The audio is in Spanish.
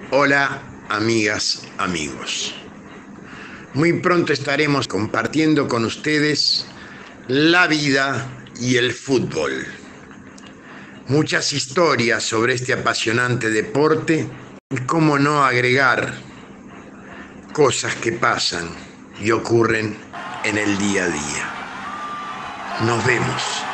Hola, amigas, amigos. Muy pronto estaremos compartiendo con ustedes la vida y el fútbol. Muchas historias sobre este apasionante deporte y cómo no agregar cosas que pasan y ocurren en el día a día. Nos vemos.